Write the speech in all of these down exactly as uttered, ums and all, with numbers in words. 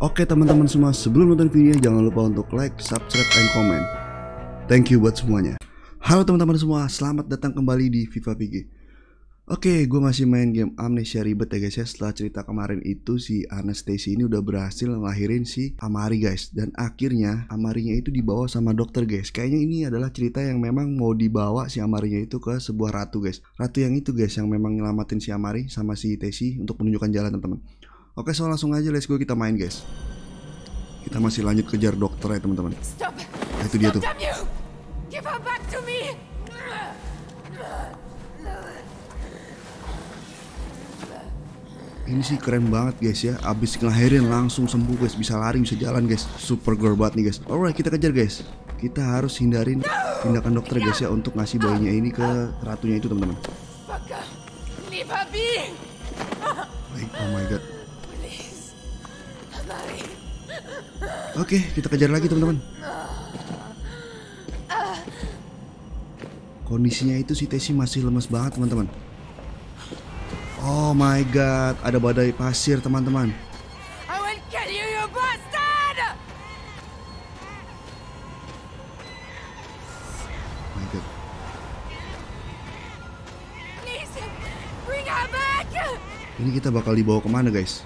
Oke teman-teman semua, sebelum nonton videonya jangan lupa untuk like, subscribe, and comment. Thank you buat semuanya. Halo teman-teman semua, selamat datang kembali di FIFA P G. Oke, gue masih main game Amnesia ribet ya guys ya. Setelah cerita kemarin itu, si Anastasia ini udah berhasil ngelahirin si Amari guys. Dan akhirnya Amarinya itu dibawa sama dokter guys. Kayaknya ini adalah cerita yang memang mau dibawa si Amarinya itu ke sebuah ratu guys. Ratu yang itu guys, yang memang nyelamatin si Amari sama si Tesi untuk menunjukkan jalan teman-teman. Oke, so langsung aja let's go, kita main guys. Kita masih lanjut kejar dokter ya teman-teman. Nah, itu dia tuh. Ini sih keren banget guys ya. Abis ngelahirin langsung sembuh guys. Bisa lari, bisa jalan guys. Super girl banget nih guys. Alright, kita kejar guys. Kita harus hindarin tindakan dokter guys ya, untuk ngasih bayinya ini ke ratunya itu teman-teman. Baik, oh my god. Oke, kita kejar lagi teman-teman. Kondisinya itu si Tesi masih lemes banget teman-teman. Oh my god, ada badai pasir teman-teman. My god. Ini kita bakal dibawa kemana guys?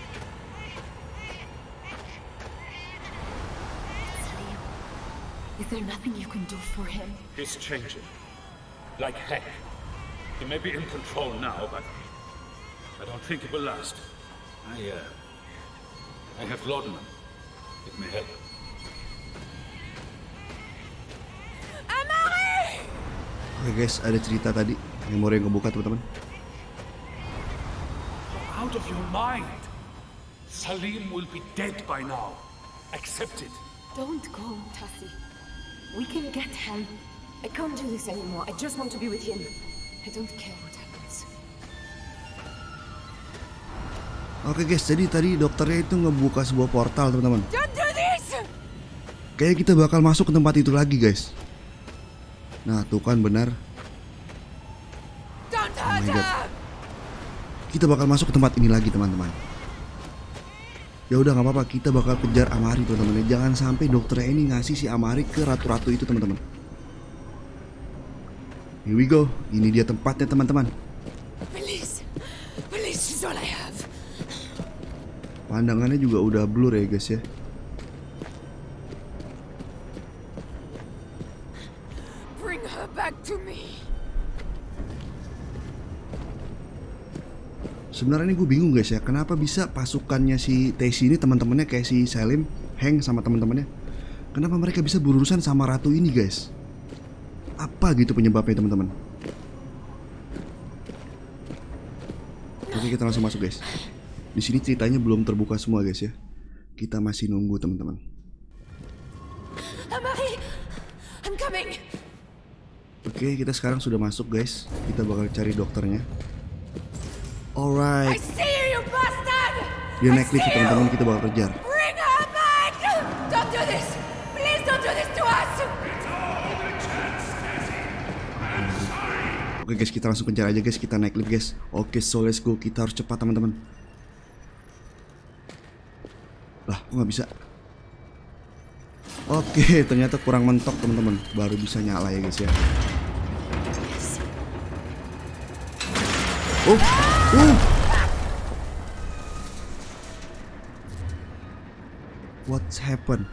Is there nothing you can do for him? He's changing. Like heck. He may be in control now, but I don't think it will last. I, uh... I have laudanum. It may help. Amari! Oke guys, ada cerita tadi. Memori yang kebuka teman-teman. You're out of your mind. Salim will be dead by now. Accept it. Don't go, Tassi. We can get help. I can't do this anymore. I just want to be with him. I don't care what happens. Oke guys, jadi tadi dokternya itu ngebuka sebuah portal teman-teman. Don't do this! Kayaknya kita bakal masuk ke tempat itu lagi guys. Nah tuh kan benar. Don't Oh my hurt god. her! Kita bakal masuk ke tempat ini lagi teman-teman. Ya udah nggak apa-apa, kita bakal kejar Amari teman-teman. Jangan sampai dokternya ini ngasih si Amari ke ratu-ratu itu teman-teman. Here we go. Ini dia tempatnya teman-teman. Please, please, she's all I have. Pandangannya juga udah blur ya guys ya. Bring her back to me. Sebenarnya ini gue bingung guys ya, kenapa bisa pasukannya si Tesi ini teman-temannya kayak si Salim, Hank sama teman-temannya. Kenapa mereka bisa berurusan sama ratu ini guys? Apa gitu penyebabnya teman-teman? Oke, kita langsung masuk guys. Di sini ceritanya belum terbuka semua guys ya. Kita masih nunggu teman-teman. Amari, I'm coming. Oke, kita sekarang sudah masuk guys. Kita bakal cari dokternya. I Alright. see you, you bastard! Dia I naik lift see teman-teman, you! kita bakal kejar. Bring her back! Don't do this! Please don't do this to us! Oke guys, kita langsung kejar aja guys. Kita naik lift guys. Oke, so let's go. Kita harus cepat teman-teman. Lah, kok nggak bisa? Oke, ternyata kurang mentok teman-teman. Baru bisa nyala ya guys ya. Oh, uh. What's happened?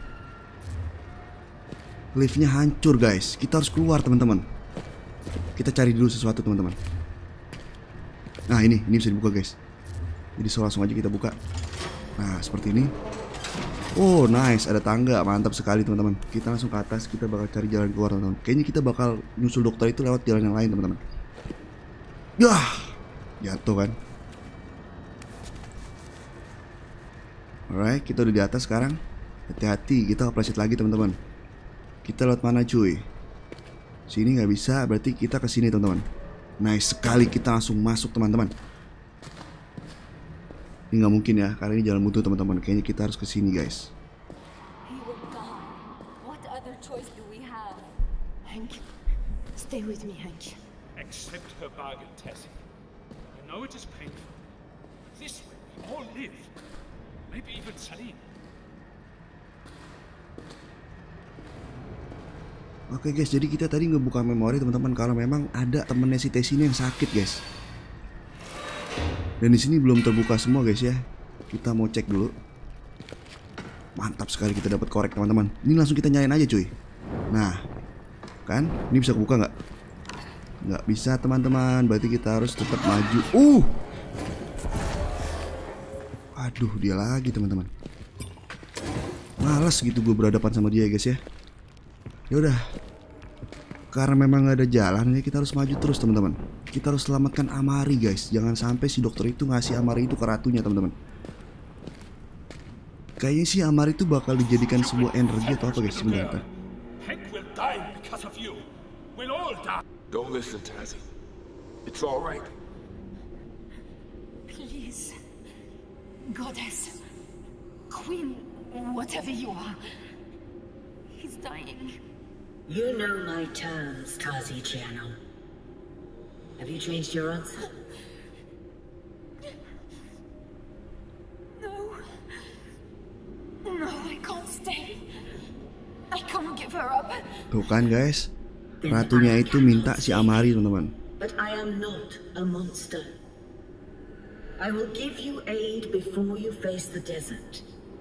Liftnya hancur guys. Kita harus keluar teman-teman. Kita cari dulu sesuatu teman-teman. Nah ini, ini bisa dibuka guys. Jadi so langsung aja kita buka. Nah seperti ini. Oh nice, ada tangga, mantap sekali teman-teman. Kita langsung ke atas, kita bakal cari jalan keluar teman-teman. Kayaknya kita bakal nyusul dokter itu lewat jalan yang lain teman-teman. Yah, jatuh kan. Alright, kita udah di atas sekarang. Hati-hati, kita kepleset lagi teman-teman. Kita lewat mana cuy? Sini nggak bisa, berarti kita ke sini teman-teman. Nice sekali, kita langsung masuk teman-teman. Ini nggak mungkin ya, karena ini jalan buntu teman-teman. Kayaknya kita harus ke sini guys. He will die. What other choice do we have? Hank, stay with me, Hank. Accept her bargain, Tessie. I know it is painful. This way, we all live. Maybe even Salim. Oke guys, jadi kita tadi ngebuka memori teman-teman kalau memang ada temennya si Tess ini yang sakit guys. Dan di sini belum terbuka semua guys ya. Kita mau cek dulu. Mantap sekali kita dapat korek teman-teman. Ini langsung kita nyalain aja cuy. Nah, kan? Ini bisa kebuka nggak? Nggak bisa teman-teman. Berarti kita harus tetap maju. Uh, aduh dia lagi teman-teman. Males gitu gue berhadapan sama dia guys ya. Ya udah, karena memang nggak ada jalan ya kita harus maju terus teman-teman. Kita harus selamatkan Amari guys. Jangan sampai si dokter itu ngasih Amari itu ke ratunya teman-teman. Kayaknya si Amari itu bakal dijadikan sebuah energi atau apa guys sebentar. Hank will die because of you. We'll all die. Don't listen, Tazzy. It's all right. Please. Goddess. Queen, whatever you are. He's dying. You know my terms, Tazi Giano. Have you changed your answer? No. No, I can't stay. I can't give her up. Tuh kan guys, ratunya itu minta si Amari teman-teman. But I am not a monster. I will give you aid before you face the desert.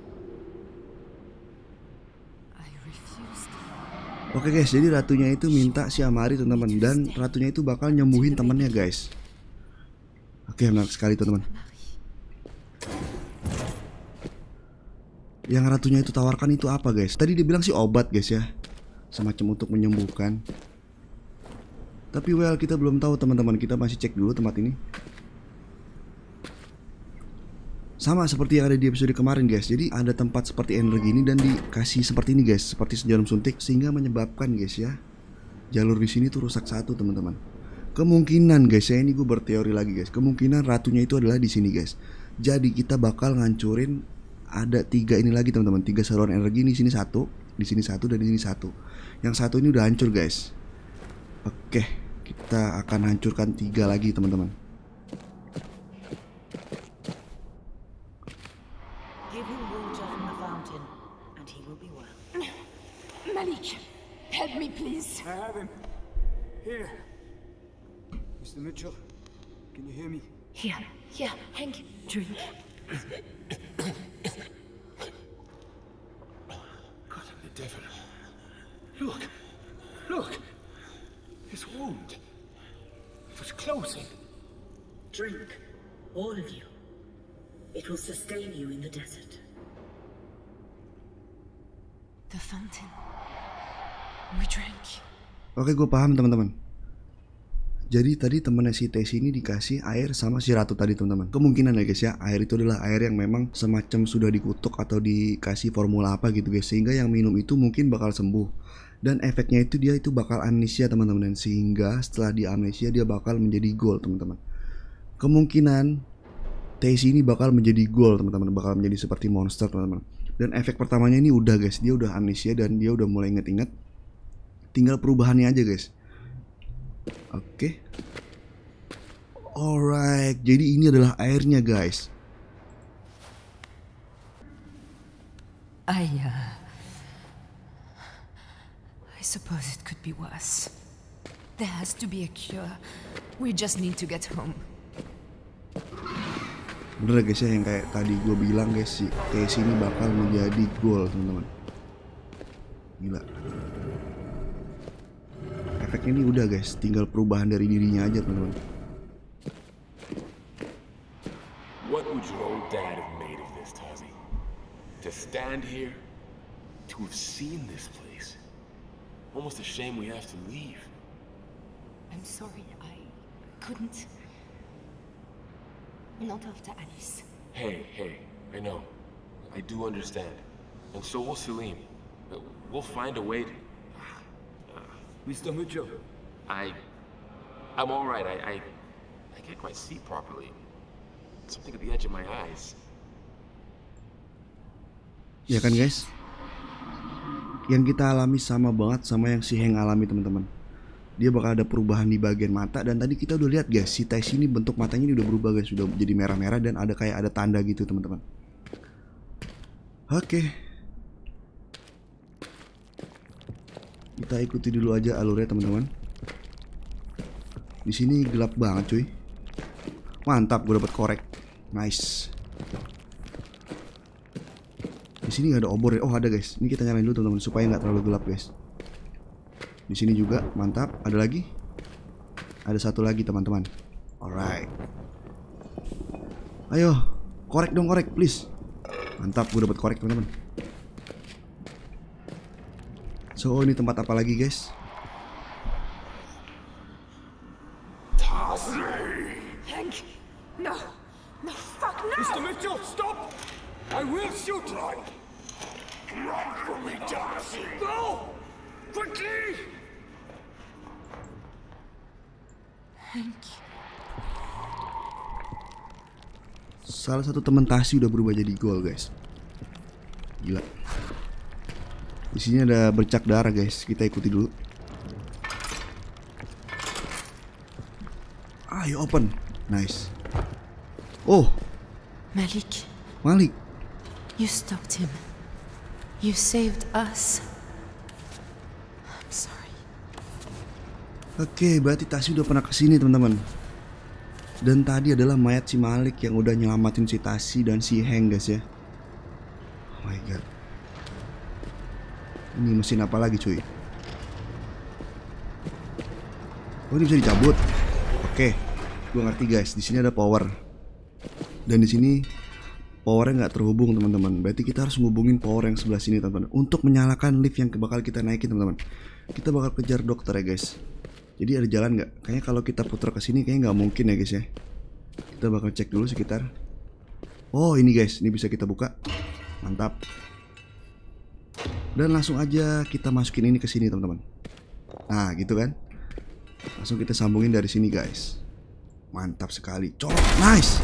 Oke guys, jadi ratunya itu minta si Amari teman-teman. Dan ratunya itu bakal nyembuhin temannya guys. Oke, menarik sekali teman-teman. Yang ratunya itu tawarkan itu apa guys? Tadi dia bilang sih obat guys ya, semacam untuk menyembuhkan. Tapi well kita belum tahu teman-teman. Kita masih cek dulu tempat ini. Sama seperti yang ada di episode kemarin guys. Jadi ada tempat seperti energi ini dan dikasih seperti ini guys, seperti jarum suntik, sehingga menyebabkan guys ya jalur di sini tuh rusak satu teman-teman. Kemungkinan guys ya, ini gue berteori lagi guys, kemungkinan ratunya itu adalah di sini guys. Jadi kita bakal ngancurin ada tiga ini lagi teman-teman, tiga saluran energi. Di sini satu, di sini satu, dan di sini satu. Yang satu ini udah hancur guys. Oke, kita akan hancurkan tiga lagi teman-teman. Malik, help me please. I have him. Here. Mister Mitchell, can you hear me? Here, here, Hank, drink. God of the devil. Look. Look. His wound. It was closing. Drink, all of you. It will sustain you in the desert. The fountain. We drank. Oke, gue paham teman-teman. Jadi tadi temennya si Tess ini dikasih air sama si ratu tadi teman-teman. Kemungkinan ya guys ya, air itu adalah air yang memang semacam sudah dikutuk atau dikasih formula apa gitu guys, sehingga yang minum itu mungkin bakal sembuh. Dan efeknya itu dia itu bakal amnesia teman-teman. Dan sehingga setelah dia amnesia dia bakal menjadi ghoul teman-teman. Kemungkinan Tess ini bakal menjadi ghoul teman-teman, bakal menjadi seperti monster teman-teman. Dan efek pertamanya ini udah guys, dia udah amnesia dan dia udah mulai inget-inget. Tinggal perubahannya aja guys. Oke. Alright, jadi ini adalah airnya guys. I, uh, I suppose it could be worse. There has to be a cure. We just need to get home. Bener guys ya, yang kayak tadi gue bilang guys, si Tess ini bakal menjadi ghoul teman-teman. Gila. Efeknya ini udah guys, tinggal perubahan dari dirinya aja teman-teman. What would your old dad have made of this, Tazi? To stand here, to have seen this place. Almost a shame we have to leave. I'm sorry, I couldn't. Not after Alice. Hey, hey, I know. I do understand. And so will Salim. We'll find a way to... Mister Mitchell. I... I'm alright. I, I... I can't quite see properly. Something at the edge of my eyes. Ya kan guys? Yang kita alami sama banget sama yang si Hank alami teman-teman. Dia bakal ada perubahan di bagian mata. Dan tadi kita udah lihat guys, si Tess ini bentuk matanya ini udah berubah guys, sudah jadi merah-merah dan ada kayak ada tanda gitu teman-teman. Oke. Kita ikuti dulu aja alurnya teman-teman. Di sini gelap banget cuy. Mantap, gue dapat korek. Nice. Di sini nggak ada obor ya? Oh ada guys. Ini kita nyalain dulu teman-teman supaya nggak terlalu gelap guys. Di sini juga mantap. Ada lagi? Ada satu lagi teman-teman. Alright. Ayo, korek dong korek, please. Mantap, gue dapat korek teman-teman. So ini tempat apa lagi guys? Hank, no, no, fuck no! Mister Mitchell, stop! I will shoot! Run! Run from me, Darcy! Go! Quickly! Hank. Salah satu teman Tasi udah berubah jadi gol guys. Gila. Di sini ada bercak darah guys. Kita ikuti dulu. Ayo open. Nice. Oh, Malik, Malik. you stopped him. You saved us. I'm sorry. Oke, berarti Tasi udah pernah kesini teman-teman. Dan tadi adalah mayat si Malik yang udah nyelamatin si Tasi dan si Hank guys ya. Oh my god. Ini mesin apa lagi cuy? Oh ini bisa dicabut. Oke, gue ngerti guys. Di sini ada power. Dan di sini powernya nggak terhubung teman-teman. Berarti kita harus ngubungin power yang sebelah sini teman-teman. Untuk menyalakan lift yang bakal kita naikin teman-teman. Kita bakal kejar dokter ya guys. Jadi ada jalan nggak? Kayaknya kalau kita putar ke sini kayaknya nggak mungkin ya guys ya. Kita bakal cek dulu sekitar. Oh ini guys, ini bisa kita buka. Mantap. Dan langsung aja kita masukin ini ke sini teman-teman. Nah gitu kan. Langsung kita sambungin dari sini guys. Mantap sekali. Colok, nice.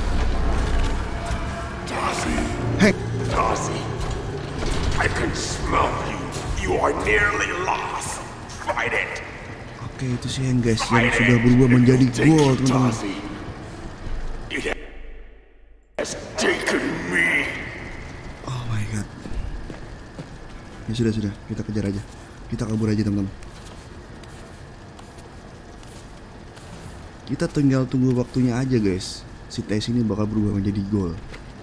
Darcy! Hey, Darcy! I can smell you! You are nearly lost! Fight it! oke itu sih yang guys yang sudah berubah menjadi gol teman-teman. Darcy! It has taken me! Oh my god. Ya sudah sudah, kita kejar aja. Kita kabur aja teman-teman. Kita tinggal tunggu waktunya aja guys. Si Tess ini bakal berubah menjadi gol.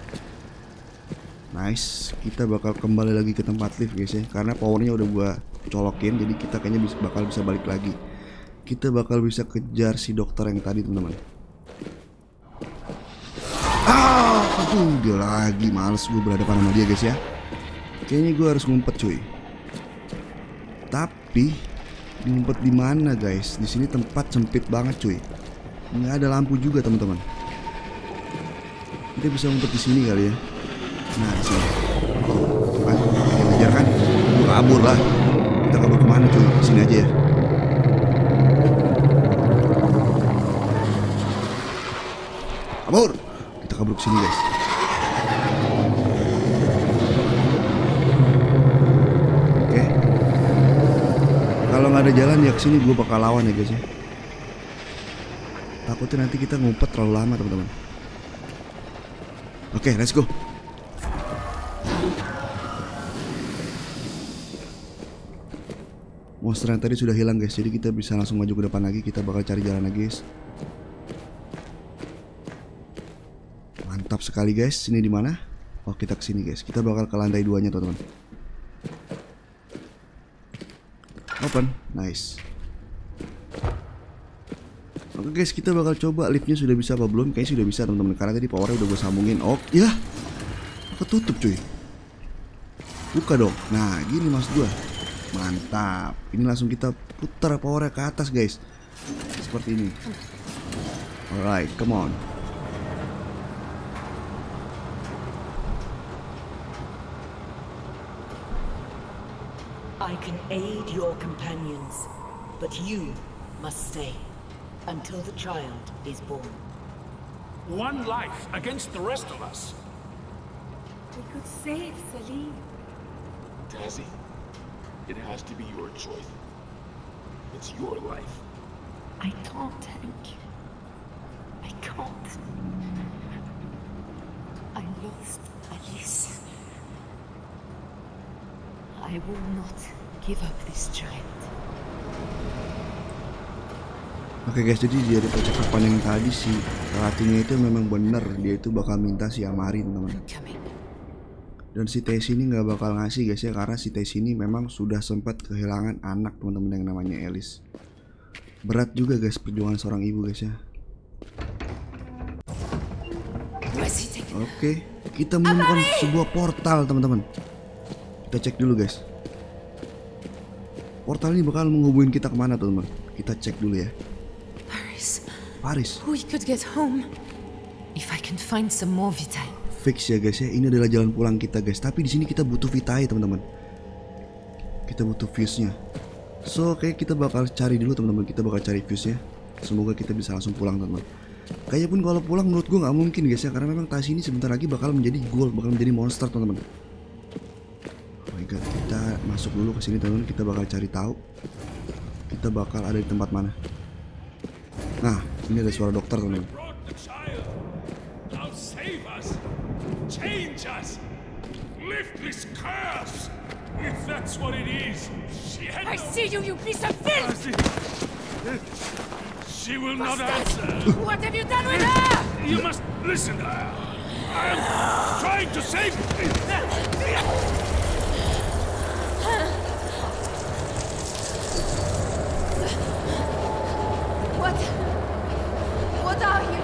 Nice, kita bakal kembali lagi ke tempat lift guys ya. Karena powernya udah gua colokin, jadi kita kayaknya bisa, bakal bisa balik lagi. Kita bakal bisa kejar si dokter yang tadi teman-teman. Ah, aduh dia lagi, males gue berhadapan sama dia guys ya. Kayaknya gue harus ngumpet cuy. Tapi ngumpet di mana guys? Di sini tempat sempit banget cuy. Nggak ada lampu juga teman-teman. Kita bisa ngumpet di sini kali ya. Nah di sini. Kan, kejar kan? Gue kabur lah. Kita kabur kemana cuy? Di sini aja ya. Kabur. Kita kabur ke sini guys. Oke. Kalau nggak ada jalan ya kesini gue bakal lawan ya guys ya. Takutnya nanti kita ngumpet terlalu lama teman-teman. Oke, let's go. Monster yang tadi sudah hilang guys, jadi kita bisa langsung maju ke depan lagi. Kita bakal cari jalan lagi guys. Mantap sekali guys. Ini di mana? Oh kita kesini guys. Kita bakal ke lantai duanya teman-teman. Open, nice. Oke guys, kita bakal coba liftnya sudah bisa apa belum. Kayaknya sudah bisa teman-teman, karena tadi powernya udah gue sambungin. Oh ya, ketutup cuy. Buka dong. Nah gini maksud gue. Mantap. Ini langsung kita putar powernya ke atas guys. Seperti ini. Alright, come on. I can aid your companions, but you must stay until the child is born. One life against the rest of us. We could save Salim. Tazzy, it has to be your choice. It's your life. I can't, Hank. I can't. I lost Alice. I will not give up this child. Oke guys, jadi dari percakapan yang tadi si ratunya itu memang bener, dia itu bakal minta si Amari teman-teman. Dan si Tess ini nggak bakal ngasih guys ya, karena si Tess ini memang sudah sempat kehilangan anak teman-teman yang namanya Alice. Berat juga guys perjuangan seorang ibu guys ya. Oke, kita menemukan sebuah portal teman-teman. Kita cek dulu guys. Portal ini bakal menghubungin kita kemana teman-teman? Kita cek dulu ya. Paris. Paris. We could get home if I can find some more vitae. Fix ya guys ya, ini adalah jalan pulang kita guys. Tapi di sini kita butuh vitae teman-teman. Kita butuh fuse-nya. So kayak kita bakal cari dulu teman-teman. Kita bakal cari fuse-nya. Semoga kita bisa langsung pulang teman-teman. Kayaknya pun kalau pulang menurut gue nggak mungkin guys ya, karena memang tas ini sebentar lagi bakal menjadi gold, bakal menjadi monster teman-teman. Oh my god, kita masuk dulu ke sini teman-teman. Kita bakal cari tahu. Kita bakal ada di tempat mana. Nah, ini ada suara dokter teman-teman. Change us! Lift this curse! If that's what it is, she had I no... see you, you piece of filth! She will not answer! What have you done with her? You must listen to her! I am trying to save... What? What are you?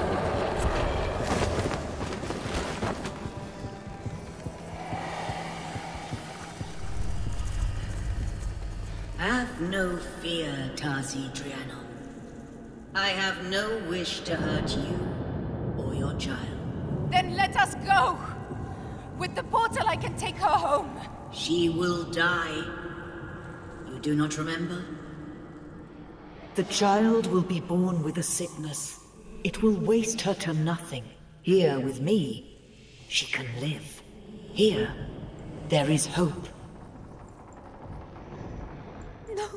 Have no fear, Tazi Trianon. I have no wish to hurt you or your child. Then let us go! With the portal I can take her home. She will die. You do not remember? The child will be born with a sickness. It will waste her to nothing. Here with me, she can live. Here, there is hope. No.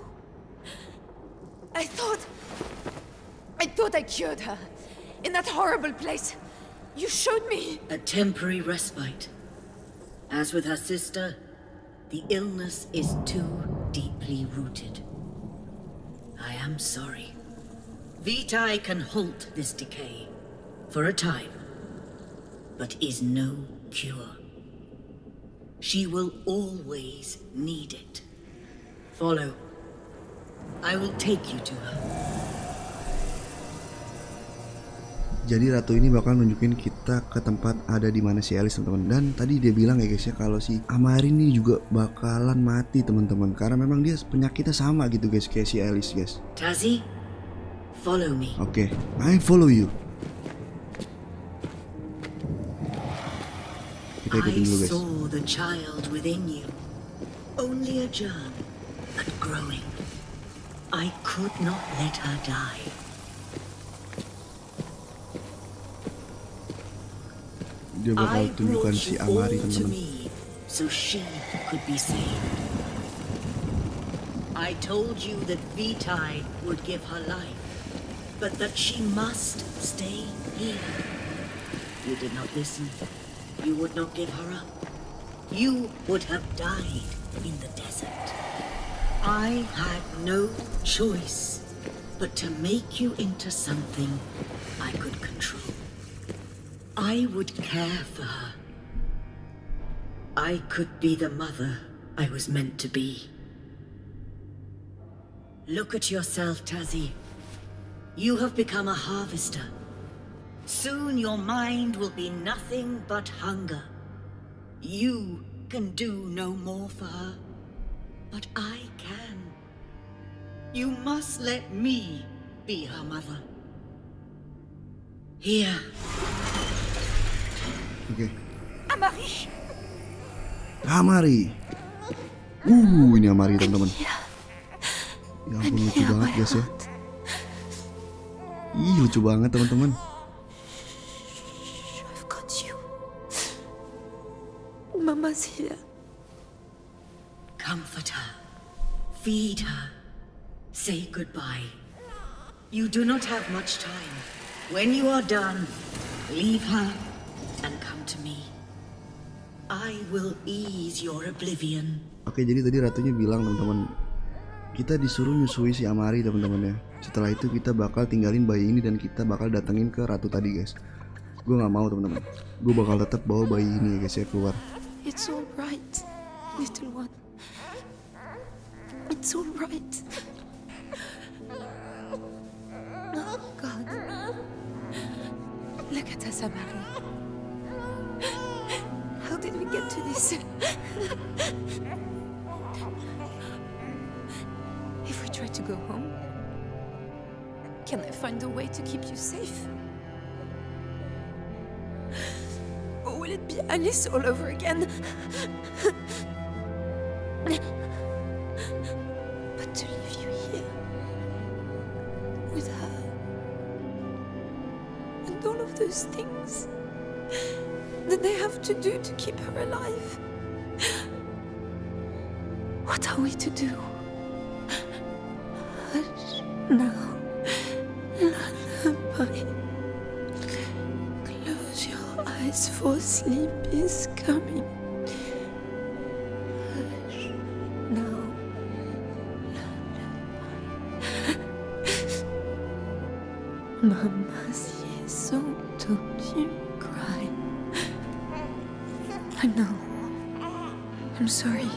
I thought... I thought I cured her. In that horrible place. You showed me. A temporary respite. As with her sister, the illness is too deeply rooted. I am sorry. Vitae can halt this decay. For a time. But is no cure. She will always need it. Follow. I will take you to her. Jadi ratu ini bakal nunjukin kita ke tempat ada di mana si Alice teman-teman. Dan tadi dia bilang ya guys ya, kalau si Amari ini juga bakalan mati teman-teman, karena memang dia penyakitnya sama gitu guys kayak si Alice guys. Tazi, follow me. Oke, okay, I follow you. Kita ikutin dulu guys. I saw the child within you, only a germ, but growing. I could not let her die. Dia bakal tunjukkan si Amari teman-teman. So she could be saved. I told you that Vitae would give her life, but that she must stay here. You did not listen. You would not give her up. You would have died in the desert. I had no choice but to make you into something I could control. I would care for her. I could be the mother I was meant to be. Look at yourself, Tazi. You have become a harvester. Soon your mind will be nothing but hunger. You can do no more for her, but I can. You must let me be her mother. Here. Oke. Okay. Amari. Amari. Uh, ini Amari teman-teman. Ya ampun, lucu banget guys ya. Ih, lucu banget teman-teman. I've got you. Mama's here. Comfort her. Feed her. Say goodbye. You do not have much time. When you are done, leave her and come to me. I will ease your oblivion. Oke, jadi tadi ratunya bilang teman-teman, kita disuruh nyusui si Amari teman-teman ya. Setelah itu kita bakal tinggalin bayi ini dan kita bakal datengin ke ratu tadi guys. Gue nggak mau teman-teman. Gue bakal tetap bawa bayi ini ya guys ya keluar. It's all right, little one. It's all right. Oh God. Look at us, Amari. How did we get to this? If we try to go home, can I find a way to keep you safe? Or will it be Alice all over again? But to leave you here with her and all of those things that they have to do to keep her alive. What are we to do? Hush now, lullaby. Close your eyes, for sleep is coming. Hush now, lullaby. Mama's yes, so don't you cry. I know. I'm sorry.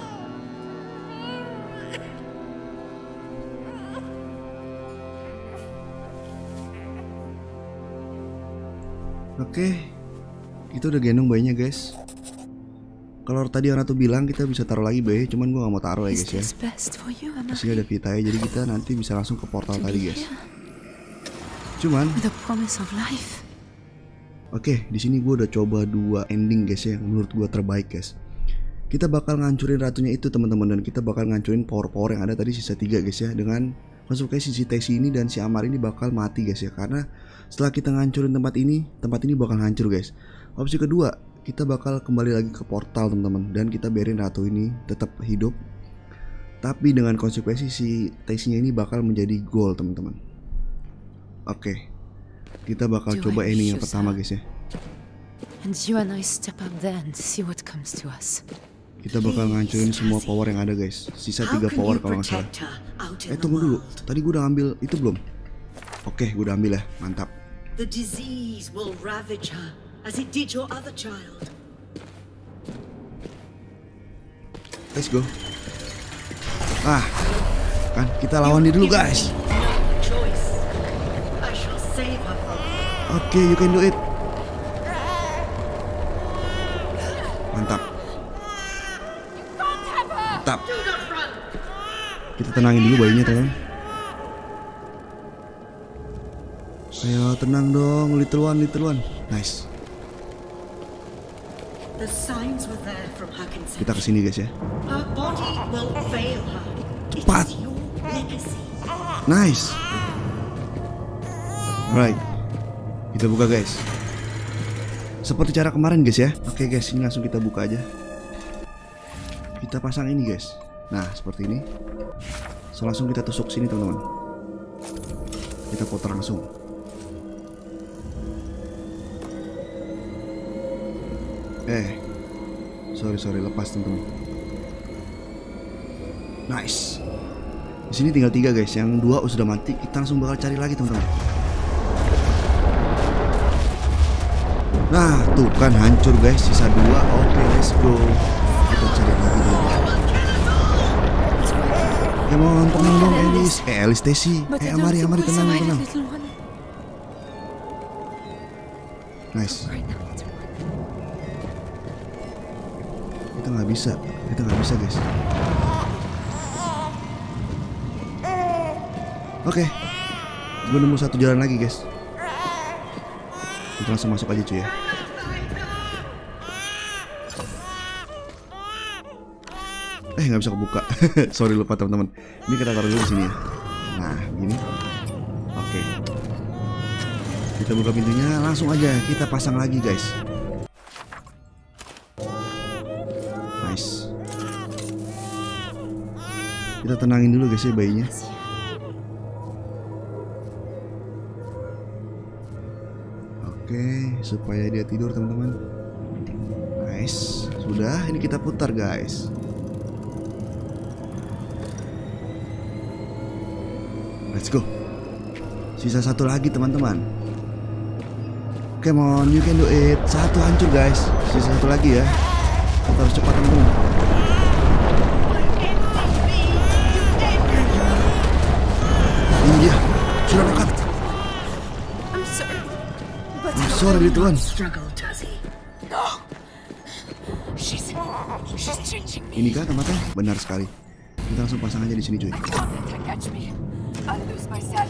Oke, kita udah gendong bayinya guys. Kalau tadi yang ratu bilang kita bisa taruh lagi bayi, cuman gue gak mau taruh ya guys ya. Di sini ada Vita ya, jadi kita nanti bisa langsung ke portal tadi guys. Cuman, oke, di sini gue udah coba dua ending guys ya, yang menurut gue terbaik guys. Kita bakal ngancurin ratunya itu teman-teman, dan kita bakal ngancurin power-power yang ada tadi sisa tiga guys ya. Dengan masuk ke sisi Tesi ini dan si Amar ini bakal mati guys ya, karena setelah kita ngancurin tempat ini, tempat ini bakal hancur guys. Opsi kedua, kita bakal kembali lagi ke portal teman-teman, dan kita biarin ratu ini tetap hidup. Tapi dengan konsekuensi si Tesinya ini bakal menjadi gold teman-teman. Oke, kita bakal coba ending yang pertama guys ya. And you and I step up there and see what comes to us. Kita bakal ngancurin semua power yang ada guys. Sisa tiga power kalau nggak salah. Eh tunggu dulu, tadi gue udah ambil itu belum? Oke, gue udah ambil ya, mantap. The disease will ravage her as it did your other child. Let's go. Ah, kan kita lawan dia dulu guys. Oke, you can do it. Mantap. Mantap. Kita tenangin dulu bayinya teman. Ayo tenang dong, little one, little one. Nice. Kita kesini guys ya. Cepat. Nice. Alright. Kita buka guys. Seperti cara kemarin guys ya. Oke guys, ini langsung kita buka aja. Kita pasang ini guys. Nah seperti ini. So langsung kita tusuk sini teman-teman. Kita putar langsung. Eh, sorry sorry lepas teman-teman. Nice. Di sini tinggal tiga guys. Yang dua sudah mati. Kita langsung bakal cari lagi teman-teman. Nah tuh kan hancur guys. Sisa dua. Oke let's go. Kita cari lagi dulu. Ya mau tenang dong Alice. Eh Alice Tesi. Eh Amari Amari tenang tenang. Nice. Kita nggak bisa. Kita nggak bisa guys. Oke. Gue nemu satu jalan lagi guys. Kita langsung masuk aja cuy ya. Eh nggak bisa kebuka. Sorry lupa teman-teman. Ini kita taruh dulu di sini ya. Nah gini. Oke. Kita buka pintunya langsung aja. Kita pasang lagi guys. Nice. Kita tenangin dulu guys ya bayinya. Oke, supaya dia tidur teman-teman. Nice. Udah, ini kita putar guys. Let's go. Sisa satu lagi teman-teman. Come on, you can do it. Satu hancur guys. Sisa satu lagi ya. Kita harus cepat teman-teman. Ini dia. Sudah dekat. I'm sorry, but I'm sorry little one. Struggle, Tuzzy. no. She's she's changing me. Ini kah tempatnya? Benar sekali. Kita langsung pasang aja di sini cuy. Don't let her catch me. I'll lose myself.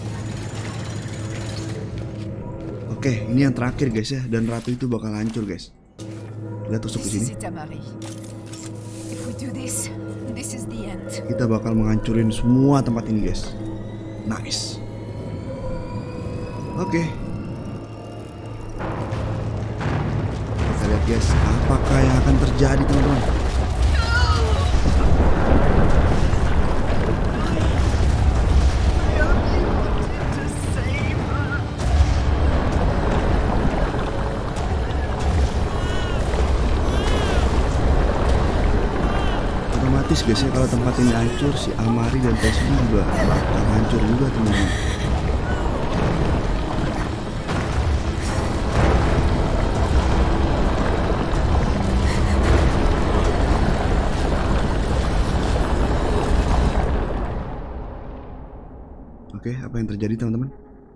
Oke, ini yang terakhir guys ya. Dan ratu itu bakal hancur guys. Kita tusuk di This sini. is it, Amari. If we do this, this is the end. Kita bakal menghancurin semua tempat ini guys. Nice. Oke. Kita lihat guys, apakah yang akan terjadi teman-teman. Otomatis guys ya, kalau tempat ini hancur, si Amari dan Tessy juga bakal hancur juga teman-teman. Oke, apa yang terjadi teman-teman?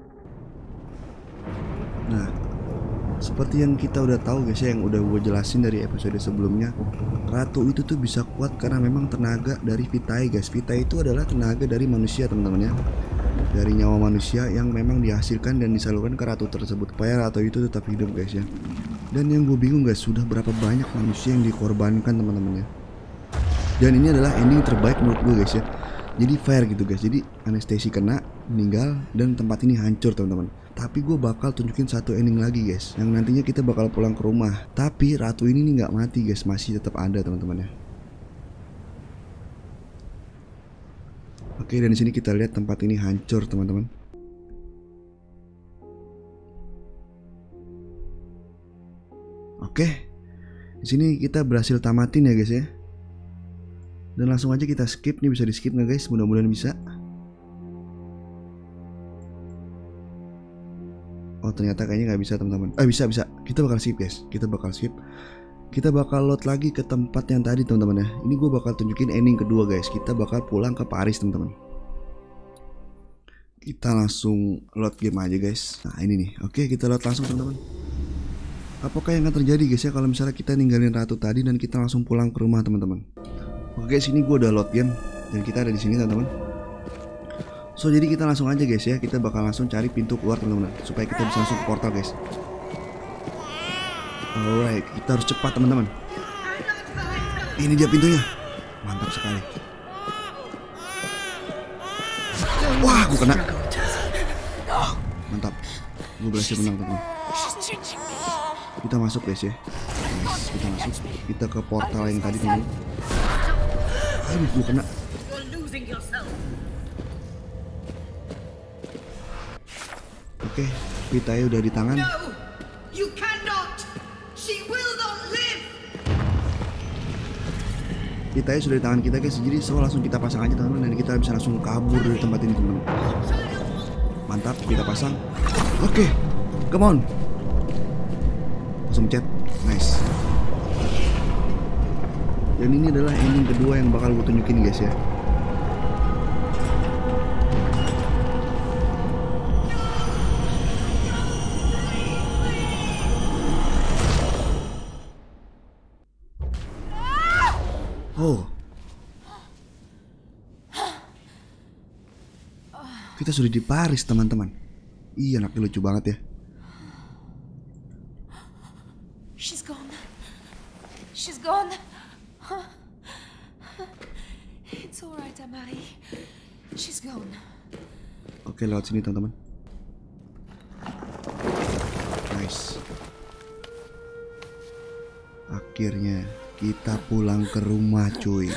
Nah, seperti yang kita udah tahu guys ya, yang udah gue jelasin dari episode sebelumnya, ratu itu tuh bisa kuat karena memang tenaga dari Vitae guys. Vitae itu adalah tenaga dari manusia teman-teman ya, dari nyawa manusia yang memang dihasilkan dan disalurkan ke ratu tersebut supaya ratu itu tetap hidup guys ya. Dan yang gue bingung guys, sudah berapa banyak manusia yang dikorbankan teman-teman ya. Dan ini adalah ending terbaik menurut gue guys ya. Jadi fair gitu guys. Jadi Anestesi kena, meninggal, dan tempat ini hancur teman-teman. Tapi gue bakal tunjukin satu ending lagi guys, yang nantinya kita bakal pulang ke rumah. Tapi ratu ini nih nggak mati guys, masih tetap ada teman-teman ya. Oke, dan di sini kita lihat tempat ini hancur teman-teman. Oke, di sini kita berhasil tamatin ya guys ya. Dan langsung aja kita skip nih, bisa di skip nggak guys? Mudah-mudahan bisa. Oh ternyata kayaknya nggak bisa teman-teman. Eh bisa bisa. Kita bakal skip guys. Kita bakal skip. Kita bakal load lagi ke tempat yang tadi teman-teman ya. Ini gue bakal tunjukin ending kedua guys. Kita bakal pulang ke Paris teman-teman. Kita langsung load game aja guys. Nah ini nih. Oke kita load langsung teman-teman. Apakah yang akan terjadi guys ya kalau misalnya kita ninggalin ratu tadi dan kita langsung pulang ke rumah teman-teman? Oke guys, ini gue udah load game dan kita ada di sini teman-teman. So jadi kita langsung aja guys ya, kita bakal langsung cari pintu keluar teman-teman supaya kita bisa langsung ke portal guys. Alright, kita harus cepat teman-teman. Ini dia pintunya, mantap sekali. Wah, gue kena. Mantap, gue berhasil menang teman-teman. Kita masuk guys ya. Nice, kita masuk, kita ke portal yang tadi teman-teman. Aduh, gue kena. Oke, Vitae udah di tangan. No, you cannot. She will not live. Vitae sudah di tangan kita guys, jadi so langsung kita pasang aja teman-teman dan kita bisa langsung kabur dari tempat ini teman-teman. Mantap, kita pasang. Oke, come on. Langsung chat, nice. Dan ini adalah ending kedua yang bakal gue tunjukin guys ya. Oh, kita sudah di Paris teman-teman. Iya, anaknya lucu banget ya. She's gone. She's gone. It's alright, Amari. She's gone. Oke, lewat sini teman-teman. Nice. Akhirnya kita pulang ke rumah cuy.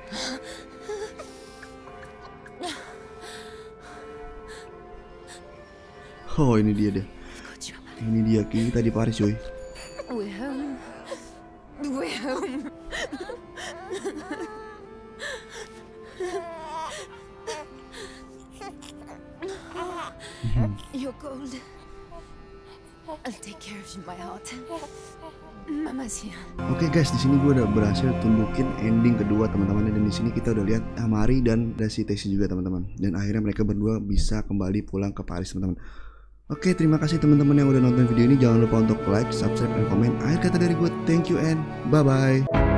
Oh ini dia deh. Ini dia, kita di Paris cuy. We're home. We're home. You're cold. I'll take care of you, my heart. Mama's here. Oke guys, di sini gue udah berhasil tunjukin ending kedua teman-teman, dan di sini kita udah lihat Amari dan Dasi Tesi juga teman-teman, dan akhirnya mereka berdua bisa kembali pulang ke Paris teman-teman. Oke, terima kasih teman-teman yang udah nonton video ini. Jangan lupa untuk like, subscribe, dan komen. Akhir kata dari gue, thank you and bye bye.